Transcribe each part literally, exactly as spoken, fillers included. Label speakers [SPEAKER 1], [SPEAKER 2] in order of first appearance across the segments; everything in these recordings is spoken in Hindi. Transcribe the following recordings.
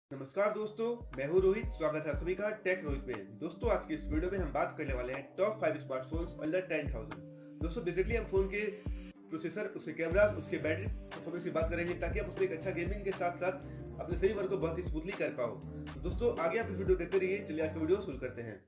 [SPEAKER 1] नमस्कार दोस्तों, मैं हूं रोहित। स्वागत है आप सभी का टेक रोहित में। दोस्तों, आज की इस वीडियो में हम बात करने वाले हैं top five smartphones under ten thousand. दोस्तों, बेसिकली हम फोन के प्रोसेसर, उसके कैमरा, उसके बैटरी परफॉर्मेंस की बात करेंगे ताकि आप उसमें एक अच्छा गेमिंग के साथ साथ अपने सही वर्क को बहुत ही स्मूथली कर पाओ। तो दोस्तों, आगे आप इस वीडियो देखते रहिए। चलिए आज का वीडियो शुरू करते हैं।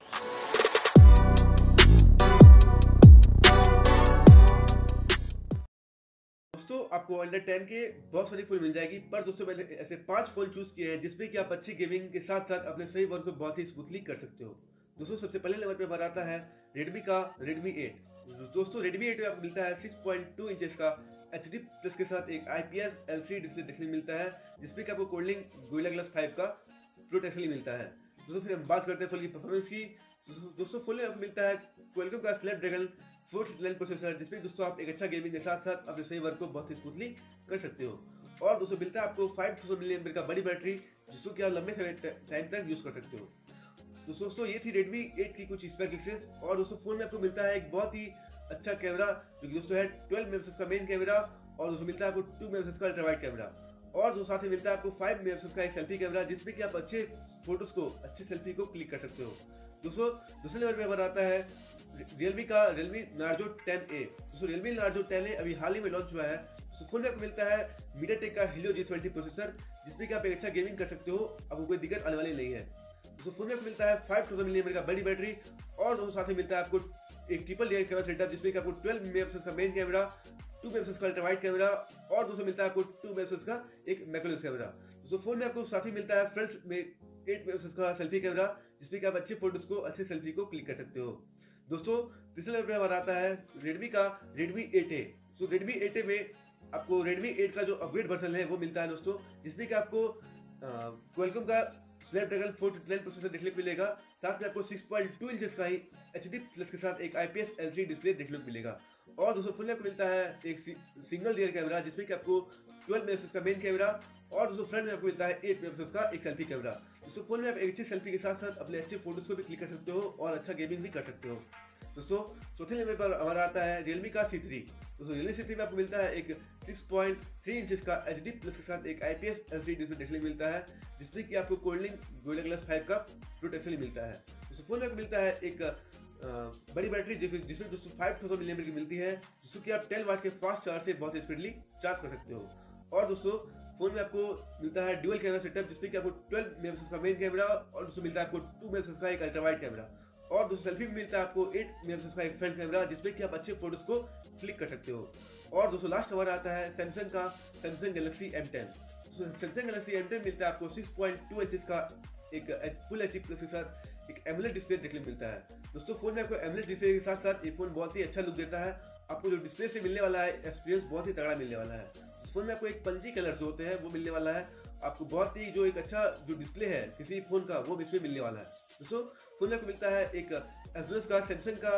[SPEAKER 1] दोस्तों, आपको अंडर टेन के बहुत सारी फोन मिल जाएगी, पर दोस्तों मैंने ऐसे पांच फोन चूज किए हैं जिसमें कि आप अच्छी गेमिंग के साथ साथ अपने सही वर्क को बहुत ही स्मूथली कर सकते हो। दोस्तों, सबसे पहले नंबर पे हमारा आता है रेडमी का रेडमी एट। दोस्तों, रेडमी एट में आपको मिलता है सिक्स पॉइंट टू इंचेस का एच डी प्लस के साथ एक आईपीएस एलसीडी डिस्प्ले देखने को मिलता है, जिसमें कि आपको कोल्डिंग गोरिल्ला ग्लास फाइव का प्रोटेक्शन मिलता है। दोस्तों, फिर हम बात करते हैं फोन की परफॉर्मेंस की। दोस्तों, फोन में आपको मिलता है क्वालकॉम का स्नैपड्रैगन फोर नाइन प्रोसेसर, जिसमें दोस्तों आप एक अच्छा गेमिंग के साथ साथ अपने सही वर्क को बहुत ही स्मूथली कर सकते हो। और दोस्तों मिलता है आपको फाइव थाउजेंड मिली एम्पियर का बड़ी बैटरी, जिसको कि आप लंबे समय टाइम तक यूज कर सकते हो। तो दोस्तों ये थी रेडमी एट की कुछ स्पेसिफिकेशंस। और दोस्तों फोन में आपको मिलता है एक बहुत ही अच्छा कैमरा, जो कि दोस्तों है ट्वेल्व मेगापिक्सल का मेन कैमरा, और दोस्तों मिलता है आपको टू मेगापिक्सल का अल्ट्रा वाइड कैमरा, और दोस्तों साथ में मिलता है आपको फाइव मेगापिक्सल का एक सेल्फी कैमरा, जिसमें कि आप अच्छे फोटोज को, अच्छे सेल्फी को क्लिक कर सकते हो। दोस्तों दूसरे लेवल पे हमारा आता है रियलमी का रियलमी नार्जो टेन ए। दोस्तों रियलमी नार्जो टेन ए अभी हाल ही में लॉन्च हुआ है। तो फोन में आपको मिलता है मीडियाटेक का Helio जी ट्वेंटी प्रोसेसर, जिसमें कि आप एक अच्छा गेमिंग कर सकते हो, आपको कोई दिक्कत आने वाली नहीं है। दोस्तों फोन में आपको मिलता है फाइव थाउजेंड मिली एम्पियर का बड़ी बैटरी, और दोस्तों साथ में मिलता है आपको एक ट्रिपल लेयर कैमरा सेटअप, जिसमें कि आपको ट्वेल्व मेगापिक्सल का मेन कैमरा, टू मेगापिक्सल का अल्ट्रा वाइड कैमरा, और दोस्तों मिलता है आपको टू मेगापिक्सल का एक मैक्रोलेंस कैमरा। दोस्तों फोन में आपको साथ ही मिलता है फ्रंट में एट मेगापिक्सल का सेल्फी कैमरा, जिसमें कि आप अच्छे फोटोज को, अच्छे सेल्फी को क्लिक कर सकते हो। दोस्तों तीसरे नंबर पर हमारा आता है रेडमी का Redmi eight A. So Redmi eight A में आपको रेडमी एट का जो अपग्रेड वर्जन है वो मिलता है दोस्तों, जिसमें कि आपको क्वालकॉम का स्नैपड्रैगन फोर नाइन प्रोसेसर देखने को मिलेगा। साथ में आपको सिक्स पॉइंट टू इंचेस का ही एचडी प्लस के साथ एक आईपीएस एलसीडी डिस्प्ले देखने को मिलेगा। और दोस्तों फोन में आपको मिलता है एक सिंगल रियर कैमरा, जिसमें कि आपको ट्वेल्व मेगापिक्सल का मेन कैमरा, और दोस्तों फ्रंट में आपको मिलता है एट मेगापिक्सल का एक सेल्फी कैमरा। दोस्तों फोन में आप एक अच्छी सेल्फी के साथ साथ अपने अच्छे फोटोज को भी क्लिक कर सकते हो और अच्छा गेमिंग भी कर सकते हो। दोस्तों चौथे लेवल पर हमारा आता है रियलमी का सी थ्री। दोस्तों रियलमी सी थ्री में आपको मिलता है एक सिक्स पॉइंट थ्री इंचेस का एचडी प्लस के साथ एक आईपीएस एलसीडी डिस्प्ले देखने को मिलता है, जिसमें कि आपको कोल्डिंग गोरिल्ला ग्लास फाइव का प्रोटेक्शन मिलता है। दोस्तों फोन में आपको मिलता है एक आ, बड़ी बैटरी, जिसमें दोस्तों फाइव थाउजेंड मिली एम्पियर की मिलती है, जिसको कि आप टेन वाट के फास्ट चार्ज से बहुत स्पीडली चार्ज कर सकते हो। और दोस्तों फोन में आपको मिलता है ड्यूअल कैमरा सेटअप, जिसमें कि आपको ट्वेल्व मेगापिक्सल का मेन कैमरा, और दोस्तों मिलता है आपको टू मेगापिक्सल का एक अल्ट्रा वाइड कैमरा, और दोस्तों सेल्फी में मिलता है आपको एट मेगापिक्सल का एक फ्रंट कैमरा, जिसमें कि आप अच्छे फोटोज को क्लिक कर सकते हो। और दोस्तों लास्ट हमारा आता है सैमसंग का Samsung Galaxy M ten. Samsung Galaxy M ten मिलता है आपको सिक्स पॉइंट टू इंचेस का एक फुल एचडी प्लस के साथ एक एमोलेड डिस्प्ले देखने को मिलता है। दोस्तों फोन में आपको एमोलेड डिस्प्ले के साथ साथ ये फोन बहुत ही अच्छा लुक देता है। आपको जो डिस्प्ले से मिलने वाला है एक्सपीरियंस बहुत ही तगड़ा मिलने वाला है। इस फोन में आपको एक पंजी कलर जो होते हैं वो मिलने वाला है। आपको बहुत ही जो एक अच्छा जो डिस्प्ले है किसी फोन का वो इसमें मिलने वाला है। दोस्तों फोन में आपको मिलता है एक एसुस का सैमसंग का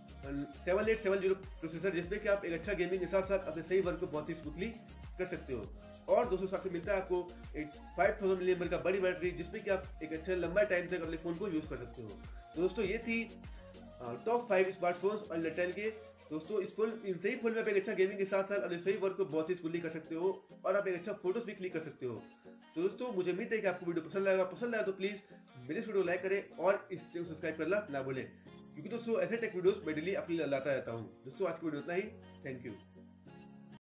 [SPEAKER 1] seven eight seven zero processor, जिसमें कि आप एक अच्छा गेमिंग के साथ साथ अपने सही वर्क को बहुत ही स्मूथली कर सकते हो। और दोस्तों साथ में मिलता है आपको एक फाइव थाउजेंड मिली एम्पियर का बड़ी बैटरी, जिसमें कि आप एक अच्छा लंबा टाइम तक अपने फोन को यूज कर सकते हो। तो दोस्तों ये थी top five smartphones under ten के। दोस्तों इस फोन इन सही फोन में आप एक अच्छा गेमिंग के साथ साथ अपने सही वर्क को बहुत ही स्मूथली कर सकते हो, और आप एक अच्छा फोटोज भी क्लिक कर सकते हो। तो दोस्तों मुझे उम्मीद है कि आपको वीडियो पसंद आएगा। पसंद आया तो प्लीज मेरे वीडियो लाइक करें और इस चैनल को सब्सक्राइब करना ना भूलें, क्योंकि दोस्तों ऐसे टेक वीडियोस मैं डेली अपने लाता रहता हूँ। दोस्तों आज की वीडियो इतना ही। Thank you.